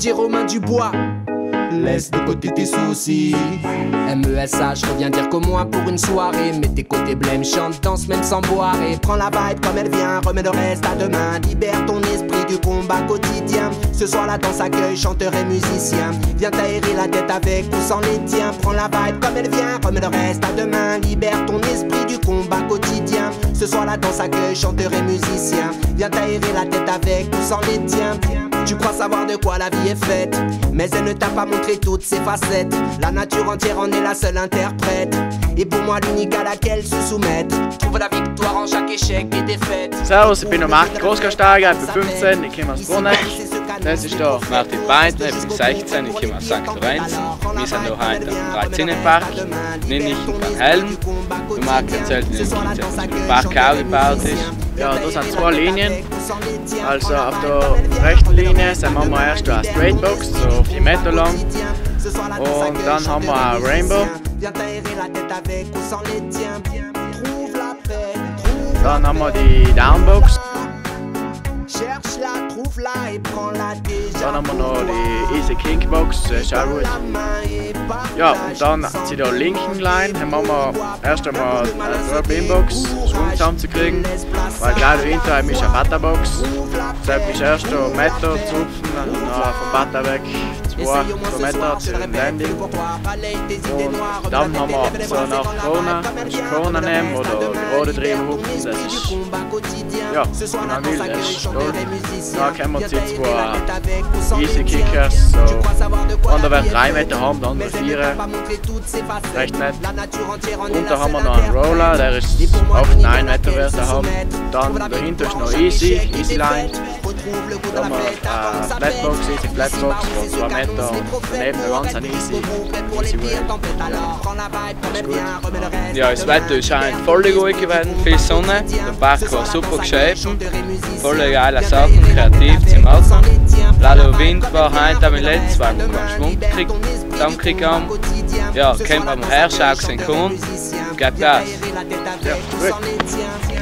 DJ Romain Dubois. Laisse de côté tes soucis. MESH revient dire qu'au moins pour une soirée. Mets tes côtés blême, chante, danse même sans boire. Et prends la vibe comme elle vient, remets le reste à demain. Libère ton esprit du combat quotidien. Ce soir la danse accueille chanteur et musicien. Viens t'aérer la tête avec ou sans les tiens. Prends la vibe comme elle vient, remets le reste à demain. Libère ton esprit du combat quotidien. Ce soir la danse accueille chanteur et musicien. Viens t'aérer la tête avec ou sans les tiens. Tu crois savoir de quoi la vie est faite, mais elle ne t'a pas montré toutes ses facettes. La nature entière en est la seule interprète, et pour moi l'unique à laquelle se soumettre. Trouve la victoire en chaque échec et défaite. Servus, ich bin Martin Großgasteiger, ich bin 15, ich komme aus Bruneck. Das ist hier Martin Beintner, ich bin 16, ich komme aus St. Lorenz. Wir sind hier heute am Dreizinnenpark, nicht in Van Helm. Der Marc erzählt Ihnen, dass der Park auch gebaut ist. Ja, da sind zwei Linien. Also auf der rechten Linie haben wir erst eine Straightbox, so 4 Meter lang. Und dann haben wir eine Rainbow. Dann haben wir die Downbox. Dann haben wir noch die Easy Kickbox, Sherwood. Ja, und dann zu der linken Line haben wir erst einmal eine Beambox, Schwung zusammenzukriegen, weil gleich dahinter ist eine Butterbox. Deshalb ist erst ein Meter zu hupfen, dann vom Butter weg 2 Meter zu dem Landing. Und dann haben wir so nach Corona nehmen oder gerade drüber hupfen, das ist, ja, wenn man will, das ist toll. Da können wir jetzt 2 Easy Kickers, so, einer wird 3 Meter haben, der andere 4, recht nett. Und da haben wir noch einen Roller, der ist 8-9 Meter wird er haben. Dann dahinter ist noch Easy Line. Dann haben wir Flatbox, Easy Flatbox von 2 Meter und daneben ganz ein Easy Way. Das ist gut. Ja, das Wetter ist eigentlich voll gut gewesen, viel Sonne, der Park war super geschrieben, voll geile Sachen, kreativ zum Machen. Leider Wind war heute am letzten, weil wir keinen Schwung gekriegt haben. Ja, kämpfen wir her, schauen können, geht Gas. Ja, gut.